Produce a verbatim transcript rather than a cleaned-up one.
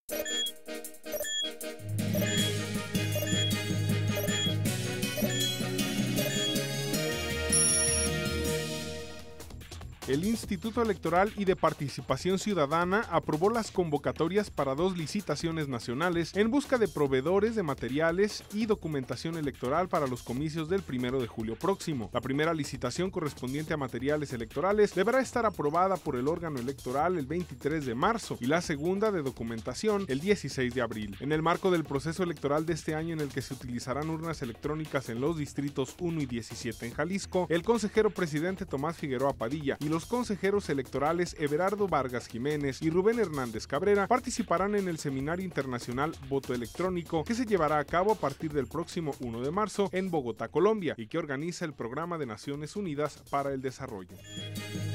El Instituto Electoral y de Participación Ciudadana aprobó las convocatorias para dos licitaciones nacionales en busca de proveedores de materiales y documentación electoral para los comicios del primero de julio próximo. La primera licitación correspondiente a materiales electorales deberá estar aprobada por el órgano electoral el veintitrés de marzo y la segunda de documentación el dieciséis de abril. En el marco del proceso electoral de este año en el que se utilizarán urnas electrónicas en los distritos uno y diecisiete en Jalisco, el consejero presidente Tomás Figueroa Padilla y los Los consejeros electorales Everardo Vargas Jiménez y Rubén Hernández Cabrera participarán en el Seminario Internacional Voto Electrónico que se llevará a cabo a partir del próximo uno de marzo en Bogotá, Colombia, y que organiza el Programa de Naciones Unidas para el Desarrollo.